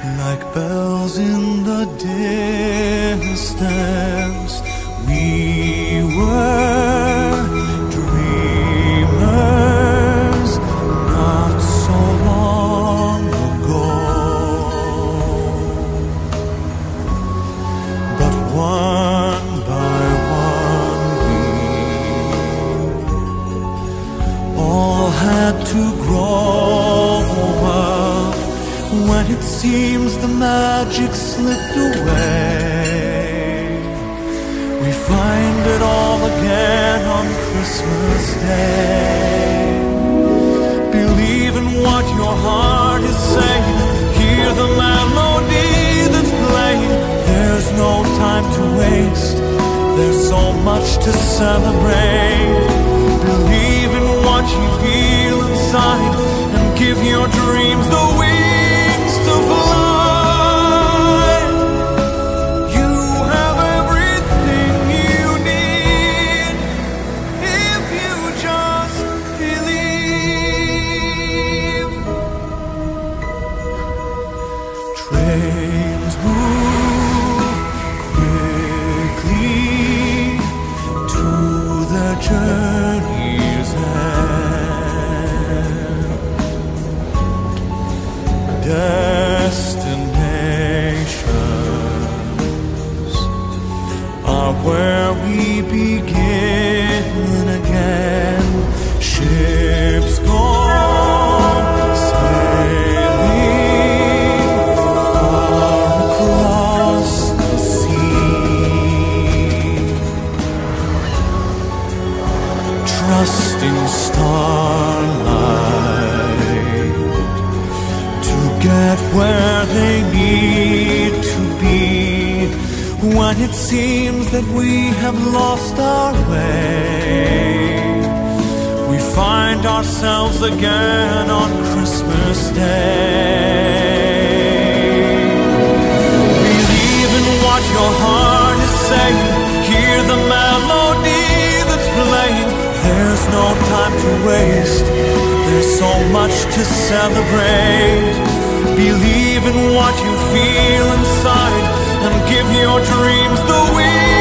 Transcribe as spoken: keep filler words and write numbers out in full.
Like bells in the distance, we were dreamers not so long ago. But one by one we all had to grow up. When it seems the magic slipped away, we find it all again on Christmas Day. Believe in what your heart is saying, hear the melody that's playing. There's no time to waste, there's so much to celebrate. Believe in what you feel inside, and give your dreams the wings to fly. You have everything you need if you just believe. Trains move quickly to the journey's end. Destinations are where we begin again. Ships go sailing far across the sea, trusting starlight to get where they need to be. When it seems that we have lost our way, we find ourselves again on Christmas Day. Believe in what your heart is saying, hear the melody that's playing. There's no time to waste, there's so much to celebrate. Believe in what you feel inside, and give your dreams the wings